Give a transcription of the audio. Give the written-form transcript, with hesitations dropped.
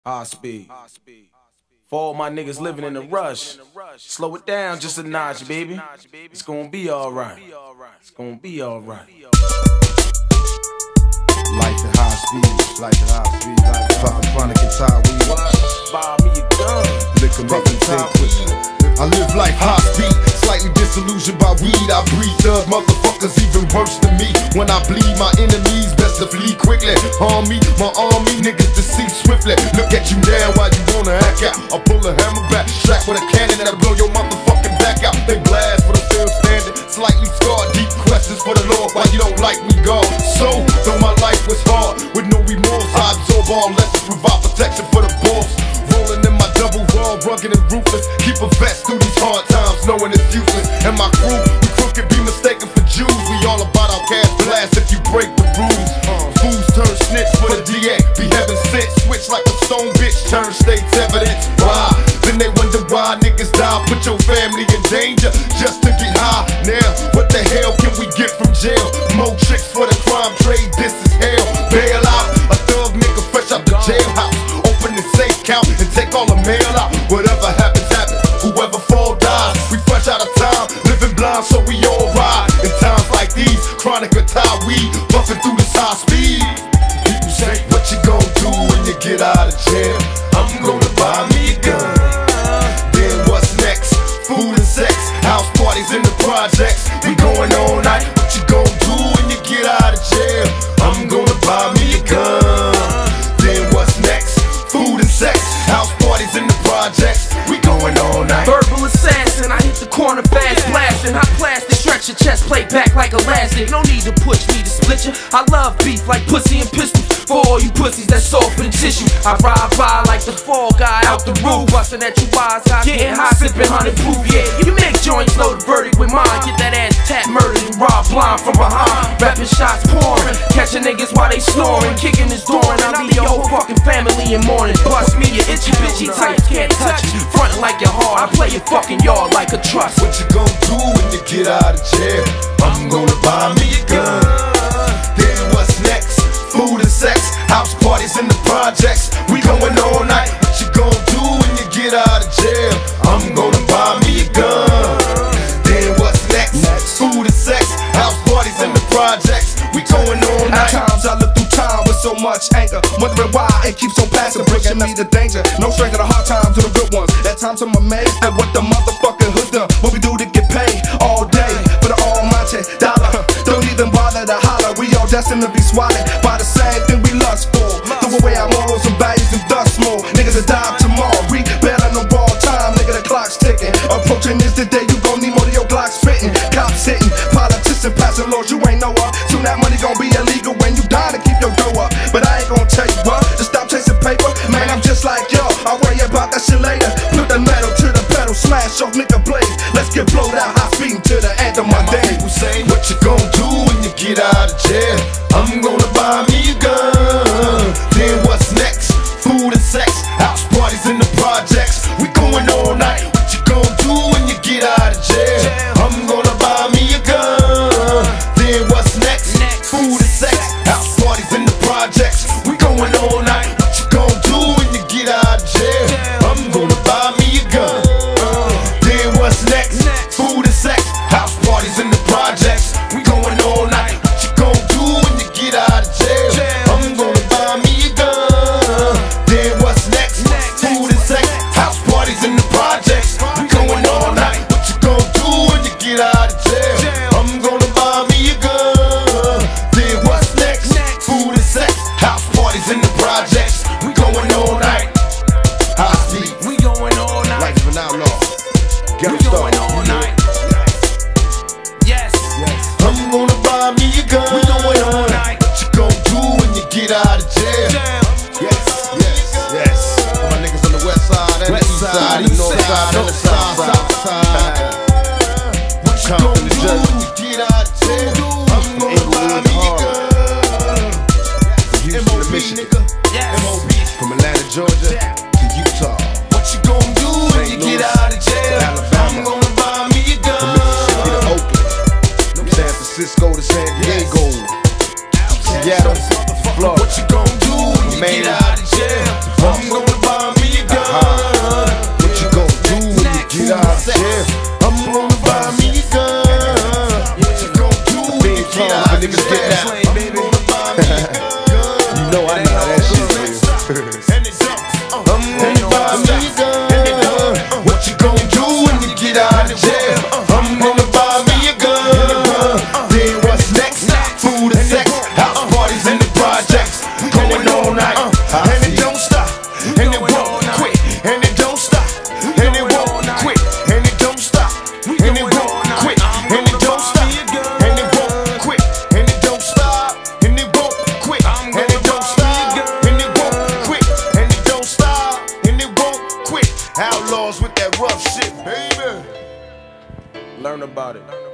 High speed. For all my niggas living in a rush, slow it down just a notch, baby. It's gonna be alright. It's gonna be alright. Life at high speed, life at high speed, life fucking chronic and tie weed. Buy me a gun. Liquor make me think quick. I live life high speed, slightly disillusioned by weed. I breed thug motherfuckers even worse than me. When I bleed my enemies, best to flee quickly. Harm me, my army, niggas deceive swiftly. Look at you now while you wanna act out. I'll pull a hammer back, strap with a cannon that'll blow your motherfucking back out. They blast for the still standing, slightly scarred. Deep questions for the Lord, why you don't like me, God? So, though my life was hard, with no remorse, I absorb all lessons, provide protection for the boss. Rolling in my double wall, rugged and ruthless. Keep a vest through these hard times, knowing it's useless. And my crew, we crooked, be mistaken for Jews. We all about our cash blast if you break the rules. Fools turn snitch for the DA, be heaven sent. Switch like a stone bitch, turn state's evidence. Why? Then they wonder why niggas die, put your family in danger just to get high. Now, what the hell can we get from jail? More tricks for the crime trade, this is hell. Bail out, a thug nigga fresh out the jailhouse. Open the safe count and take all the mail out. Whatever happens, happens. Whoever fall dies. We fresh out of time, living blind, so we all ride. In times like these, chronic or tie weed, buffing through this high speed. People say, what you gon' do when you get out of jail? I'm gonna buy me a gun. Then what's next? Food and sex, house parties in the projects. We going all night. What you gon' do when you get out of jail? I'm gonna buy me a gun. Then what's next? Food and sex, house parties in the projects. We going all night. Verbal assassin, I hit the corner fast, blasting. Hot plastic, stretch your chest, play back like elastic. No need to push me to split you. I love beef like pussy and pistols. For all you pussies that's soft in tissue, I ride by like the fall guy out the roof, busting at you wise guys, getting high, sipping 100 proof. Yeah, you make joints, load the verdict with mine. Get that ass tap, murdered and rob blind from behind. Rapping shots pouring, catching niggas while they snoring, kicking his door, and I'll leave your whole fucking family in mourning. Bust me, your itchy bitchy types can't touch you. Frontin' like you're hard, I play your fucking yard like a trust. What you gon' do when you get out of jail? I'm gonna buy me a gun. Then what's next? Food and sex, house parties in the projects. We going all night. What you gon' do when you get out of jail? I'm gonna buy me a gun. Then what's next? Food and sex, house parties in the projects. We going all night. At times I look through time with so much anger, wondering why it keeps on passing, bringing me to danger. No stranger to hard times to the good ones. At times I'm amazed at what the motherfucking hood done. What we do to get paid all day for the almighty dollar. Don't even bother to holler. We all destined to be swallowed by the same thing we lust for. Throw away our morals and values and dust more. Niggas will die tomorrow. We better no ball time. Nigga, the clock's ticking. Approaching is the day you gon' need more of your Glock spitting. Cops hitting, politicians passing laws you ain't know of. Soon that money gon' be illegal when you die to keep your dough up. But I ain't gon' tell you what, just stop chasing paper. Man, I'm just like yo, I'll worry about that shit later. Put the metal to the pedal, smash off nigga blades. Let's get blowed out, high speeding to the end of my day. People say, what you gon' do when you get out of jail? I'm gonna buy me a gun. Then what's next? Food and sex, house parties in the projects. We going all night. What you gon' do when you get out of jail? I'm gonna buy me a gun. Then what's next? Food and sex, house parties in the projects. We going all night. What you gon' do when you get out of jail? I'm gonna buy me a gun. Then what's next? Food and sex, house parties in the projects. We going all night. What you gon' do when you get out of jail? I'm gonna buy me a gun. Then what's next? Food and sex, house parties in the projects. We going all night. What you gon' do when you get out of jail? I'm gonna buy me a gun. Then what's next? Food and sex, house parties in the projects. We going all night. High speed, We going all night. life of an outlaw. We going all night. Yes. I'm gonna buy me a gun. We going all night. What you gon' do when you get out of jail? Yes, yes, yes. All my niggas on the west side and the east side, the north side and the south side. What you Come gon' from the do? Jersey, you get out of jail. I'm gonna buy me a gun. Yes. From Houston to Michigan, from Atlanta, Georgia to Utah. What you gon' do when you get out of jail? I'm gonna buy me a From Mississippi to gun. Oakland, San Francisco to San Diego, Seattle, Florida. What you gon' do when you get out of jail? I'm gonna and it don't. I'm gonna buy me a gun. What you gonna do when you get out of jail? I'm gonna buy me a gun. Then what's next? Food and sex, house parties in the projects, going all night, and it don't stop, and it won't quit, and it don't stop, and it won't quit, and it don't stop, and it won't quit, and it don't stop, and it won't quit, and it don't stop, and it won't quit, and it don't stop, and it won't quit, and it don't stop, and it won't quit. Outlaws with that rough shit, baby. Learn about it.